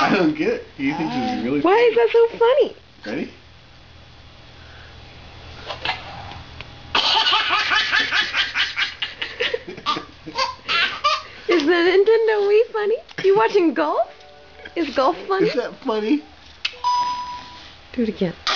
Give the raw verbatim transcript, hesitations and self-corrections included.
I don't get it. He thinks it's really Why funny. is that so funny? Ready? Is the Nintendo Wii funny? You watching golf? Is golf funny? Is that funny? Do it again.